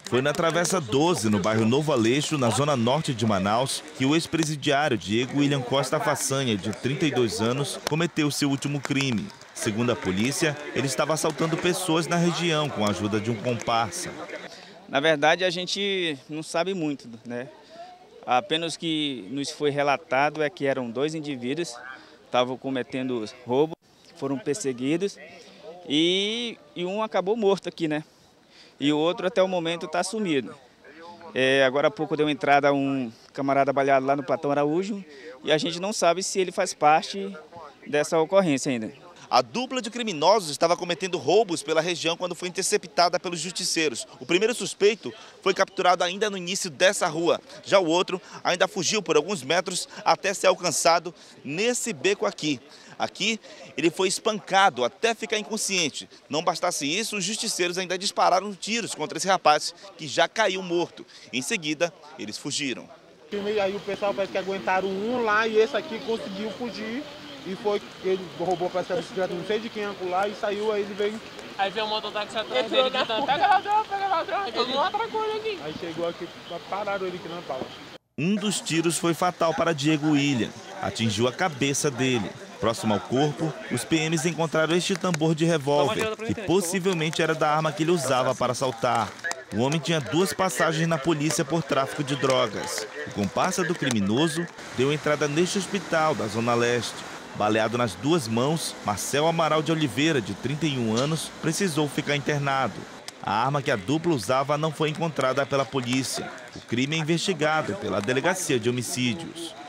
Foi na Travessa 12, no bairro Novo Aleixo, na zona norte de Manaus, que o ex-presidiário Diego William Costa Façanha, de 32 anos, cometeu seu último crime. Segundo a polícia, ele estava assaltando pessoas na região com a ajuda de um comparsa. Na verdade, a gente não sabe muito, né? Apenas o que nos foi relatado é que eram dois indivíduos que estavam cometendo roubo, foram perseguidos e um acabou morto aqui, né? E o outro até o momento está sumido. Agora há pouco deu entrada um camarada baleado lá no Platão Araújo e a gente não sabe se ele faz parte dessa ocorrência ainda. A dupla de criminosos estava cometendo roubos pela região quando foi interceptada pelos justiceiros. O primeiro suspeito foi capturado ainda no início dessa rua. Já o outro ainda fugiu por alguns metros até ser alcançado nesse beco aqui. Aqui, ele foi espancado até ficar inconsciente. Não bastasse isso, os justiceiros ainda dispararam tiros contra esse rapaz, que já caiu morto. Em seguida, eles fugiram. Aí o pessoal parece que aguentaram um lá e esse aqui conseguiu fugir. E foi que ele roubou para essa bicicleta, não sei de quem lá, e saiu, aí ele veio. Aí veio o mototáxi atrás dele gritando, pega ladrão, aí todo mundo atracou ele aqui. Aí chegou aqui, pararam ele aqui na pala. Um dos tiros foi fatal para Diego William, atingiu a cabeça dele. Próximo ao corpo, os PMs encontraram este tambor de revólver, que possivelmente era da arma que ele usava para assaltar. O homem tinha 2 passagens na polícia por tráfico de drogas. O comparsa do criminoso deu entrada neste hospital da Zona Leste. Baleado nas 2 mãos, Marcel Amaral de Oliveira, de 31 anos, precisou ficar internado. A arma que a dupla usava não foi encontrada pela polícia. O crime é investigado pela Delegacia de Homicídios.